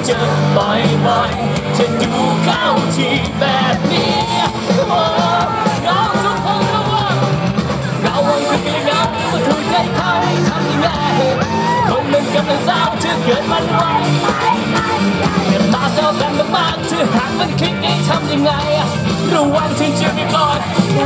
เจอบ่อยๆจะดูเข้าทีแบบนี้เราทุกคนระวังคือเพียงเงาว่าถูกใจเขาทำยังไงคนหนึ่งกำลังเศร้าเธอเกิดมันไว้เก็บตาเศร้ากันมากๆเธอหากมันคลิกนี้ทำยังไงระวังถึงจะไม่ปล่อย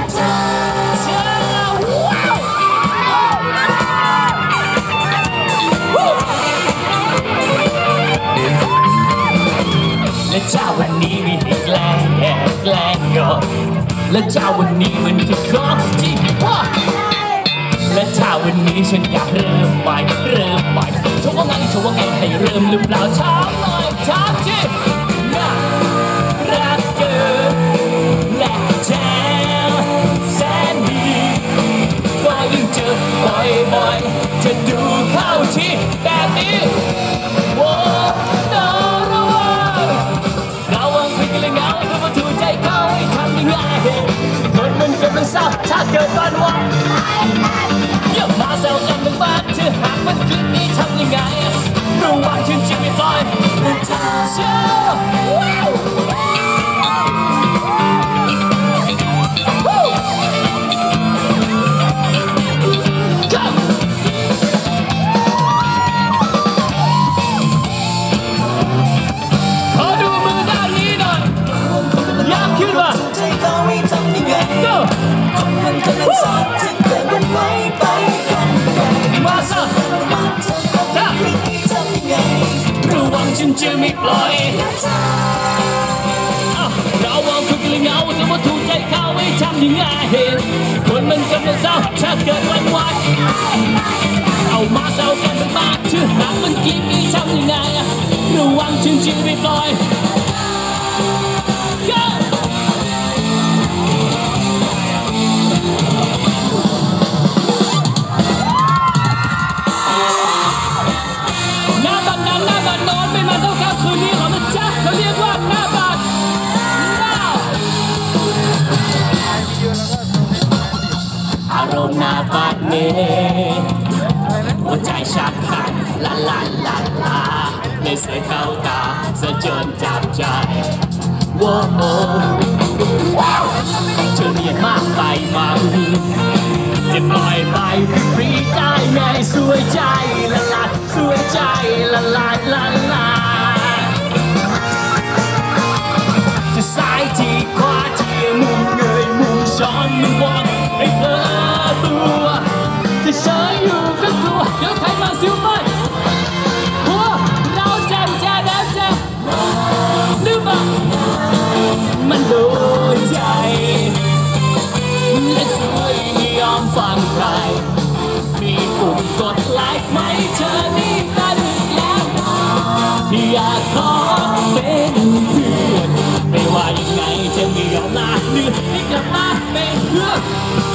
และเจ้าวันนี้มีให้แกล้งยอมและเจ้าวันนี้มันคือของจริงและถ้าวันนี้ฉันอยากเริ่มใหม่เธอว่าไงให้เริ่มหรือเปล่าถามหน่อยถามจริงน่ารักเกินและแถมแสนดีก็ยิ่งเจอบ่อยๆจะดูเข้าที่แบบนี้โอ้ระวังคุยกันเลยเงาถ้ามาถูกใจเขาให้ทำยังไงคนมันกำลังเศร้าถ้าเกิดฝันว่าอย่ามาแซวกันทั้งบ้านเธอหากมันคลิปนี้ทำยังไงระวังฉันจะไม่ปล่อยเชื่ฉันจะไม่ปล่อยเราวางคุยกันเลยเงาแต่ว่าถูกใจเขาไม่ทำยังไงคนมันกำลังเศร้าถ้าเกิดวันวันเอามาเศร้ากันมากๆชื่อหางมันกินนี่ทำยังไงระวังฉันจะไม่ปล่อยอารมณ์หน้าบาดเมหัวใจชักขันลาในสายเข้าตาสะจนจับใจว้าวเธอเรียนมากไปมั้งจะปล่อยไปฟรีได้ไงสวยใจสวยใจจะซ้ายที่ขวาที่มุมเงยมุมช้อนมุมวางให้เธอตัวจะเฉยอยู่ก็กลัวเดี๋ยวใครมาซิ้วไปหัวเราแจ่มหรือเปล่ามันโดนใจและสวยไม่ยอมฟังใครมีปุ่มกดไลค์ไหมเธอนี่ตันแล้วอยากขอเป็นเพื่อนไม่ว่ายังไงจะมีเวลาหรือไม่กลับมาเป็นเพื่อน